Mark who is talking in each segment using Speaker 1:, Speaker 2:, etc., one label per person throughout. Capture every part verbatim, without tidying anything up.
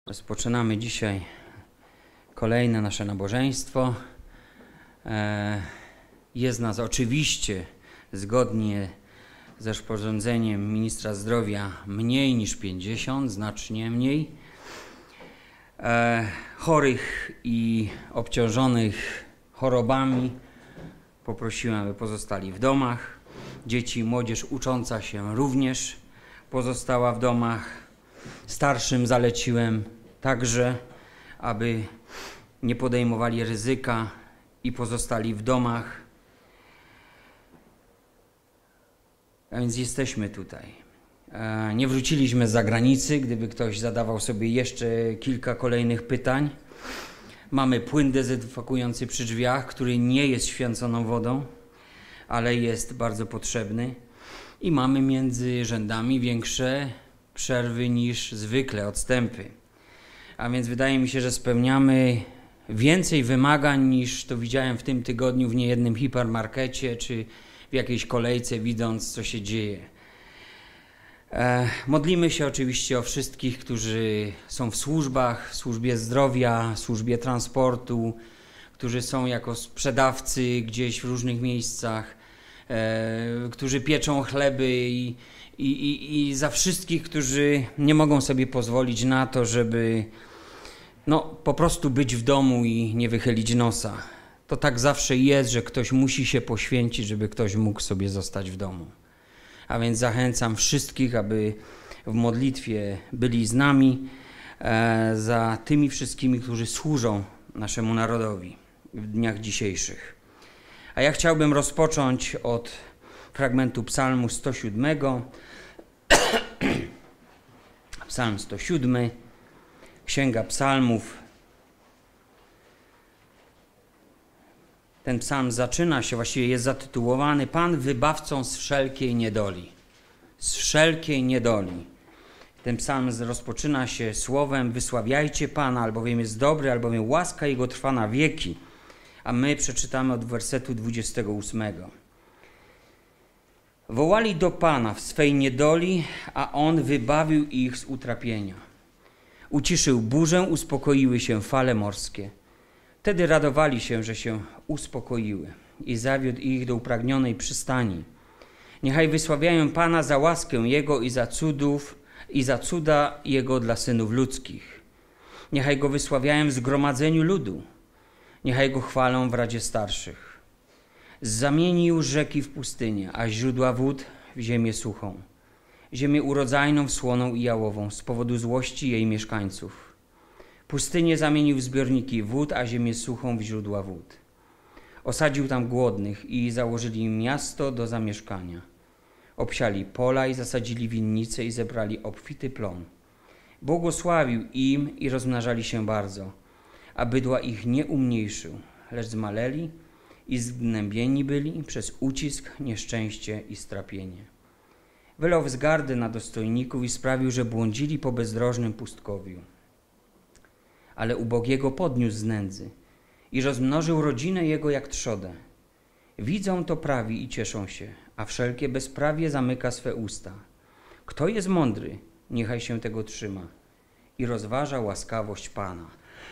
Speaker 1: Rozpoczynamy dzisiaj kolejne nasze nabożeństwo. Jest nas oczywiście, zgodnie z rozporządzeniem ministra zdrowia, mniej niż pięćdziesiąt, znacznie mniej. Chorych i obciążonych chorobami poprosiłem, aby pozostali w domach. Dzieci i młodzież ucząca się również pozostała w domach. Starszym zaleciłem także, aby nie podejmowali ryzyka i pozostali w domach. A więc jesteśmy tutaj. Nie wróciliśmy z zagranicy, gdyby ktoś zadawał sobie jeszcze kilka kolejnych pytań. Mamy płyn dezynfekujący przy drzwiach, który nie jest święconą wodą, ale jest bardzo potrzebny. I mamy między rzędami większe przerwy niż zwykle, odstępy. A więc wydaje mi się, że spełniamy więcej wymagań niż to widziałem w tym tygodniu w niejednym hipermarkecie czy w jakiejś kolejce, widząc, co się dzieje. E, modlimy się oczywiście o wszystkich, którzy są w służbach, w służbie zdrowia, w służbie transportu, którzy są jako sprzedawcy gdzieś w różnych miejscach, e, którzy pieczą chleby i I, i, I za wszystkich, którzy nie mogą sobie pozwolić na to, żeby no, po prostu być w domu i nie wychylić nosa. To tak zawsze jest, że ktoś musi się poświęcić, żeby ktoś mógł sobie zostać w domu. A więc zachęcam wszystkich, aby w modlitwie byli z nami e, za tymi wszystkimi, którzy służą naszemu narodowi w dniach dzisiejszych. A ja chciałbym rozpocząć od fragmentu psalmu sto siódmego. Psalm sto siódmy, Księga Psalmów. Ten psalm zaczyna się, właściwie jest zatytułowany Pan wybawcą z wszelkiej niedoli. Z wszelkiej niedoli. Ten psalm rozpoczyna się słowem wysławiajcie Pana, albowiem jest dobry, albowiem łaska Jego trwa na wieki. A my przeczytamy od wersetu dwudziestego ósmego. Wołali do Pana w swej niedoli, a On wybawił ich z utrapienia. Uciszył burzę, uspokoiły się fale morskie. Wtedy radowali się, że się uspokoiły i zawiódł ich do upragnionej przystani. Niechaj wysławiają Pana za łaskę Jego i za cudów i za cuda Jego dla synów ludzkich. Niechaj Go wysławiają w zgromadzeniu ludu. Niechaj Go chwalą w radzie starszych. Zamienił rzeki w pustynię, a źródła wód w ziemię suchą. Ziemię urodzajną, słoną i jałową z powodu złości jej mieszkańców. Pustynię zamienił w zbiorniki wód, a ziemię suchą w źródła wód. Osadził tam głodnych i założyli im miasto do zamieszkania. Obsiali pola i zasadzili winnice i zebrali obfity plon. Błogosławił im i rozmnażali się bardzo, a bydła ich nie umniejszył, lecz zmaleli i zgnębieni byli przez ucisk, nieszczęście i strapienie. Wylał wzgardę na dostojników i sprawił, że błądzili po bezdrożnym pustkowiu. Ale ubogiego podniósł z nędzy i rozmnożył rodzinę jego jak trzodę. Widzą to prawi i cieszą się, a wszelkie bezprawie zamyka swe usta. Kto jest mądry, niechaj się tego trzyma i rozważa łaskawość Pana.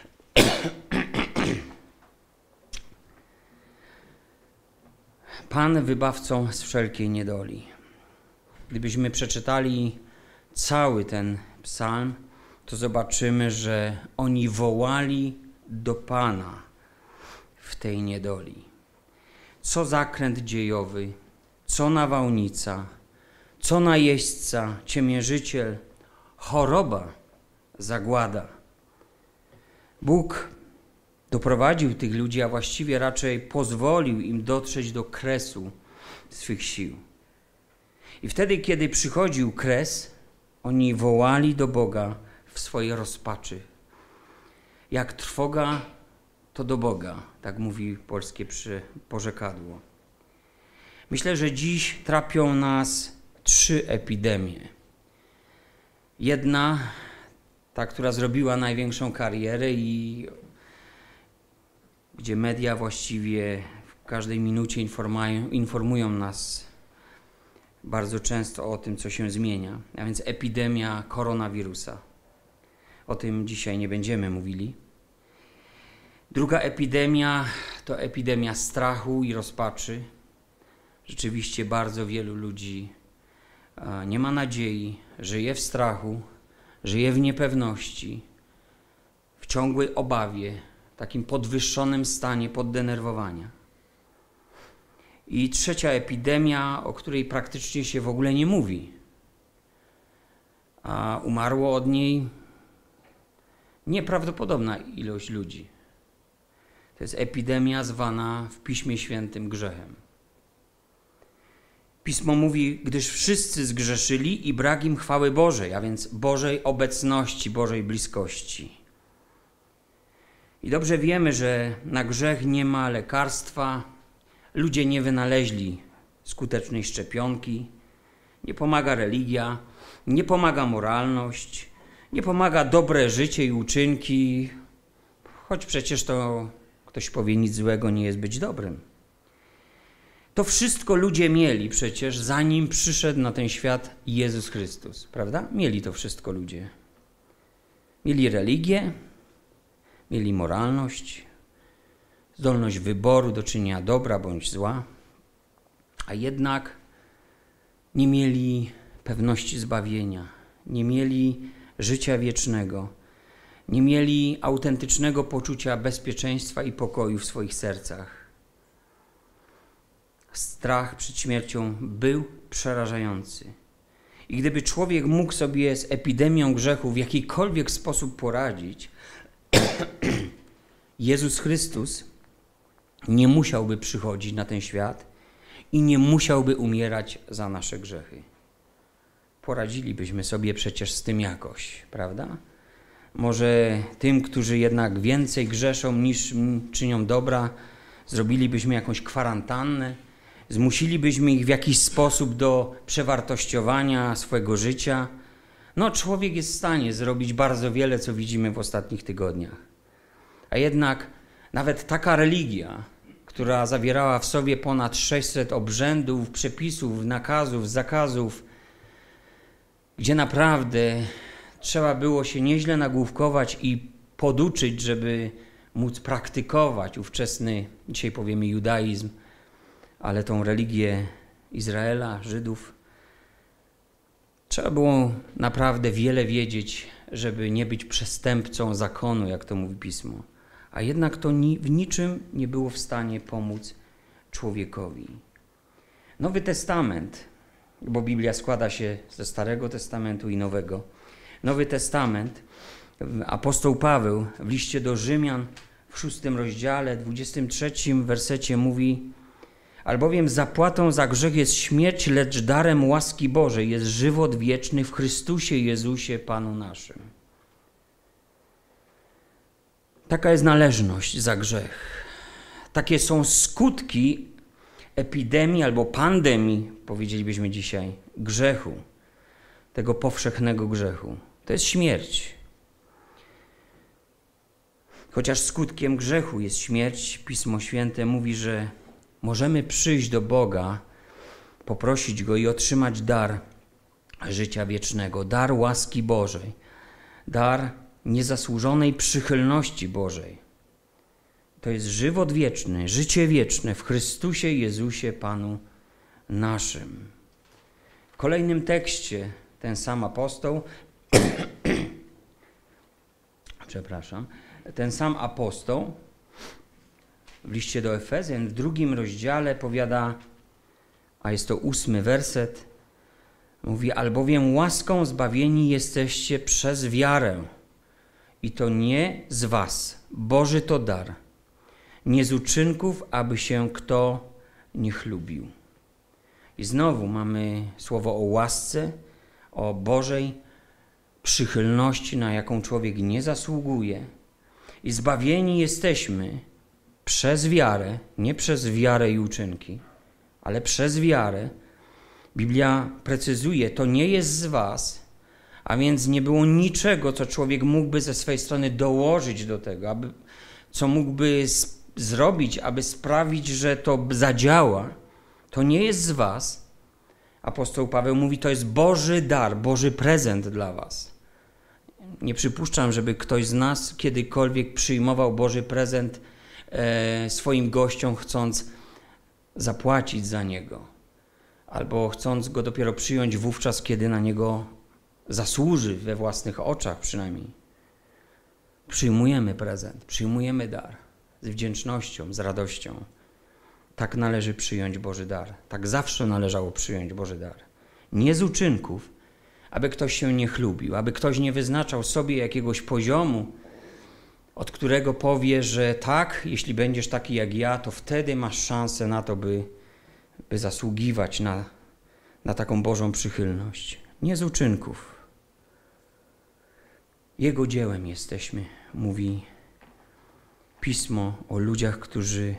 Speaker 1: Pan wybawcą z wszelkiej niedoli. Gdybyśmy przeczytali cały ten psalm, to zobaczymy, że oni wołali do Pana w tej niedoli. Co zakręt dziejowy, co nawałnica, co najeźdźca, ciemiężyciel, choroba, zagłada. Bóg doprowadził tych ludzi, a właściwie raczej pozwolił im dotrzeć do kresu swych sił. I wtedy, kiedy przychodził kres, oni wołali do Boga w swojej rozpaczy. Jak trwoga, to do Boga, tak mówi polskie porzekadło. Myślę, że dziś trapią nas trzy epidemie. Jedna, ta, która zrobiła największą karierę i gdzie media właściwie w każdej minucie informują, informują nas bardzo często o tym, co się zmienia, a więc epidemia koronawirusa. o tym dzisiaj nie będziemy mówili. Druga epidemia to epidemia strachu i rozpaczy. Rzeczywiście bardzo wielu ludzi nie ma nadziei, żyje w strachu, żyje w niepewności, w ciągłej obawie, takim podwyższonym stanie poddenerwowania. I trzecia epidemia, o której praktycznie się w ogóle nie mówi, a umarło od niej nieprawdopodobna ilość ludzi. To jest epidemia zwana w Piśmie Świętym grzechem. Pismo mówi, gdyż wszyscy zgrzeszyli i brak im chwały Bożej, a więc Bożej obecności, Bożej bliskości. I dobrze wiemy, że na grzech nie ma lekarstwa, ludzie nie wynaleźli skutecznej szczepionki, nie pomaga religia, nie pomaga moralność, nie pomaga dobre życie i uczynki, choć przecież to ktoś powie, nic złego nie jest być dobrym. To wszystko ludzie mieli przecież, zanim przyszedł na ten świat Jezus Chrystus, prawda? Mieli to wszystko ludzie. Mieli religię, mieli moralność, zdolność wyboru do czynienia dobra bądź zła, a jednak nie mieli pewności zbawienia, nie mieli życia wiecznego, nie mieli autentycznego poczucia bezpieczeństwa i pokoju w swoich sercach. Strach przed śmiercią był przerażający. I gdyby człowiek mógł sobie z epidemią grzechu w jakikolwiek sposób poradzić, Jezus Chrystus nie musiałby przychodzić na ten świat i nie musiałby umierać za nasze grzechy. Poradzilibyśmy sobie przecież z tym jakoś, prawda? Może tym, którzy jednak więcej grzeszą niż czynią dobra, zrobilibyśmy jakąś kwarantannę, zmusilibyśmy ich w jakiś sposób do przewartościowania swojego życia. No, człowiek jest w stanie zrobić bardzo wiele, co widzimy w ostatnich tygodniach. A jednak nawet taka religia, która zawierała w sobie ponad sześćset obrzędów, przepisów, nakazów, zakazów, gdzie naprawdę trzeba było się nieźle nagłówkować i poduczyć, żeby móc praktykować ówczesny, dzisiaj powiemy judaizm, ale tą religię Izraela, Żydów. Trzeba było naprawdę wiele wiedzieć, żeby nie być przestępcą zakonu, jak to mówi Pismo. A jednak to ni- w niczym nie było w stanie pomóc człowiekowi. Nowy Testament, bo Biblia składa się ze Starego Testamentu i Nowego. Nowy Testament, apostoł Paweł w liście do Rzymian w szóstym rozdziale, dwudziestym trzecim wersecie mówi: albowiem zapłatą za grzech jest śmierć, lecz darem łaski Bożej jest żywot wieczny w Chrystusie Jezusie Panu naszym. Taka jest należność za grzech. Takie są skutki epidemii albo pandemii, powiedzielibyśmy dzisiaj, grzechu, tego powszechnego grzechu. To jest śmierć. Chociaż skutkiem grzechu jest śmierć, Pismo Święte mówi, że możemy przyjść do Boga, poprosić Go i otrzymać dar życia wiecznego, dar łaski Bożej, dar niezasłużonej przychylności Bożej. To jest żywot wieczny, życie wieczne w Chrystusie Jezusie Panu naszym. W kolejnym tekście ten sam apostoł, przepraszam, ten sam apostoł w liście do Efezjan w drugim rozdziale powiada, a jest to ósmy werset, mówi: albowiem łaską zbawieni jesteście przez wiarę i to nie z was, Boży to dar, nie z uczynków, aby się kto nie chlubił. I znowu mamy słowo o łasce, o Bożej przychylności, na jaką człowiek nie zasługuje. I zbawieni jesteśmy przez wiarę, nie przez wiarę i uczynki, ale przez wiarę. Biblia precyzuje, to nie jest z was, a więc nie było niczego, co człowiek mógłby ze swej strony dołożyć do tego, aby, co mógłby zrobić, aby sprawić, że to zadziała. To nie jest z was. Apostoł Paweł mówi, to jest Boży dar, Boży prezent dla was. Nie przypuszczam, żeby ktoś z nas kiedykolwiek przyjmował Boży prezent e, swoim gościom, chcąc zapłacić za niego, albo chcąc go dopiero przyjąć wówczas, kiedy na niego zasłuży, we własnych oczach przynajmniej. Przyjmujemy prezent, przyjmujemy dar z wdzięcznością, z radością. Tak należy przyjąć Boży dar. Tak zawsze należało przyjąć Boży dar. Nie z uczynków, aby ktoś się nie chlubił, aby ktoś nie wyznaczał sobie jakiegoś poziomu, od którego powie, że tak, jeśli będziesz taki jak ja, to wtedy masz szansę na to, by, by zasługiwać na, na taką Bożą przychylność. Nie z uczynków. Jego dziełem jesteśmy, mówi Pismo o ludziach, którzy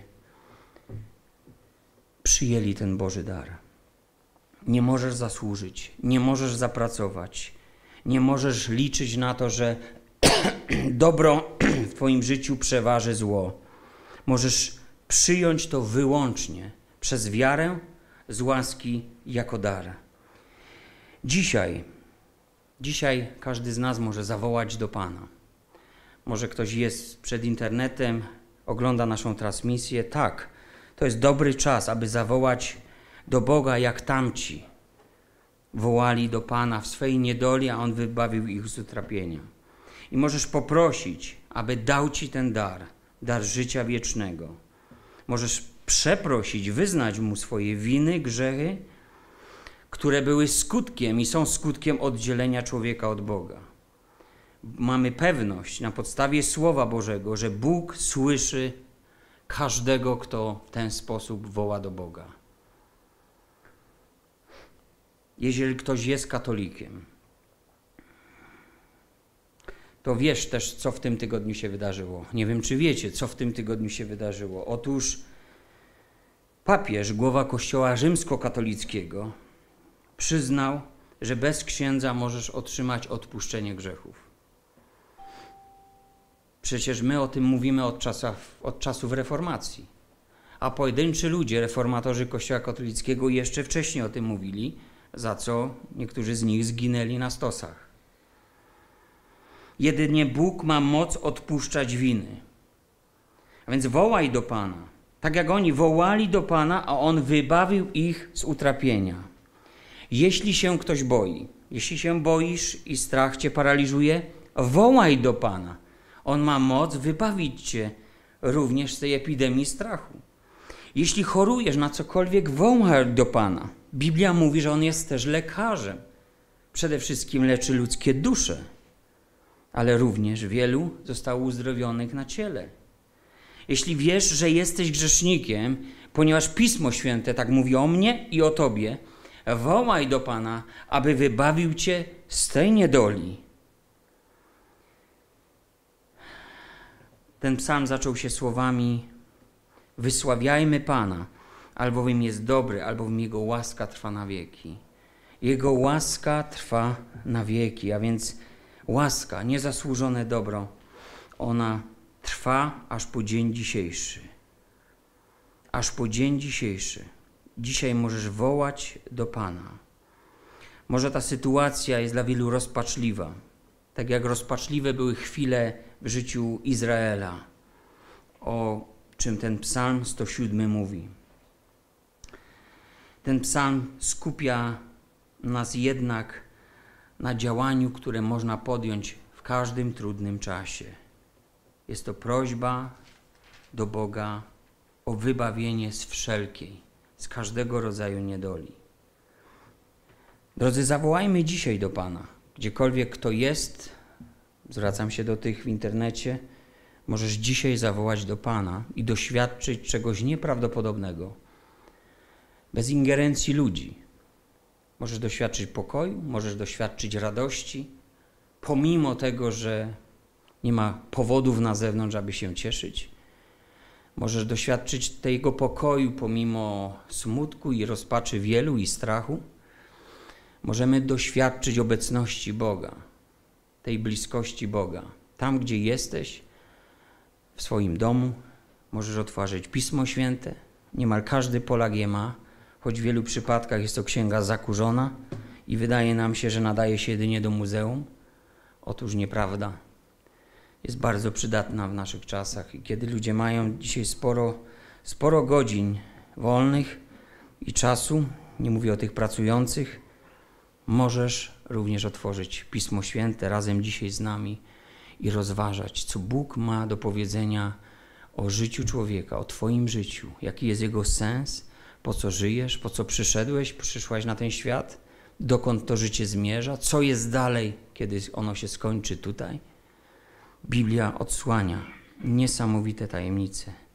Speaker 1: przyjęli ten Boży dar. Nie możesz zasłużyć, nie możesz zapracować, nie możesz liczyć na to, że dobro w twoim życiu przeważy zło. Możesz przyjąć to wyłącznie przez wiarę z łaski jako dar. Dzisiaj, dzisiaj każdy z nas może zawołać do Pana. Może ktoś jest przed internetem, ogląda naszą transmisję. Tak, to jest dobry czas, aby zawołać do Boga jak tamci. Wołali do Pana w swej niedoli, a On wybawił ich z utrapienia. I możesz poprosić, aby dał ci ten dar, dar życia wiecznego. Możesz przeprosić, wyznać Mu swoje winy, grzechy, które były skutkiem i są skutkiem oddzielenia człowieka od Boga. Mamy pewność na podstawie Słowa Bożego, że Bóg słyszy każdego, kto w ten sposób woła do Boga. Jeżeli ktoś jest katolikiem, to wiesz też, co w tym tygodniu się wydarzyło. Nie wiem, czy wiecie, co w tym tygodniu się wydarzyło. Otóż papież, głowa Kościoła rzymskokatolickiego, przyznał, że bez księdza możesz otrzymać odpuszczenie grzechów. Przecież my o tym mówimy od czasów, od czasów reformacji. A pojedynczy ludzie, reformatorzy Kościoła katolickiego, jeszcze wcześniej o tym mówili, za co niektórzy z nich zginęli na stosach. Jedynie Bóg ma moc odpuszczać winy. A więc wołaj do Pana. Tak jak oni wołali do Pana, a On wybawił ich z utrapienia. Jeśli się ktoś boi, jeśli się boisz i strach cię paraliżuje, wołaj do Pana. On ma moc wybawić cię również z tej epidemii strachu. Jeśli chorujesz na cokolwiek, wołaj do Pana. Biblia mówi, że On jest też lekarzem. Przede wszystkim leczy ludzkie dusze, ale również wielu zostało uzdrowionych na ciele. Jeśli wiesz, że jesteś grzesznikiem, ponieważ Pismo Święte tak mówi o mnie i o tobie, wołaj do Pana, aby wybawił cię z tej niedoli. Ten psalm zaczął się słowami: wysławiajmy Pana, albowiem jest dobry, albowiem Jego łaska trwa na wieki. Jego łaska trwa na wieki, a więc łaska, niezasłużone dobro, ona trwa aż po dzień dzisiejszy. Aż po dzień dzisiejszy. Dzisiaj możesz wołać do Pana. Może ta sytuacja jest dla wielu rozpaczliwa, tak jak rozpaczliwe były chwile w życiu Izraela, o czym ten psalm sto siedem mówi. Ten psalm skupia nas jednak na działaniu, które można podjąć w każdym trudnym czasie. Jest to prośba do Boga o wybawienie z wszelkiej, z każdego rodzaju niedoli. Drodzy, zawołajmy dzisiaj do Pana. Gdziekolwiek kto jest, zwracam się do tych w internecie, możesz dzisiaj zawołać do Pana i doświadczyć czegoś nieprawdopodobnego. Bez ingerencji ludzi. Możesz doświadczyć pokoju, możesz doświadczyć radości, pomimo tego, że nie ma powodów na zewnątrz, aby się cieszyć. Możesz doświadczyć tego pokoju pomimo smutku i rozpaczy wielu i strachu. Możemy doświadczyć obecności Boga, tej bliskości Boga. Tam, gdzie jesteś, w swoim domu, możesz otworzyć Pismo Święte. Niemal każdy Polak je ma, choć w wielu przypadkach jest to księga zakurzona i wydaje nam się, że nadaje się jedynie do muzeum. Otóż nieprawda. Jest bardzo przydatna w naszych czasach i kiedy ludzie mają dzisiaj sporo, sporo godzin wolnych i czasu, nie mówię o tych pracujących, możesz również otworzyć Pismo Święte razem dzisiaj z nami i rozważać, co Bóg ma do powiedzenia o życiu człowieka, o twoim życiu, jaki jest jego sens, po co żyjesz, po co przyszedłeś, przyszłaś na ten świat, dokąd to życie zmierza, co jest dalej, kiedy ono się skończy tutaj. Biblia odsłania niesamowite tajemnice.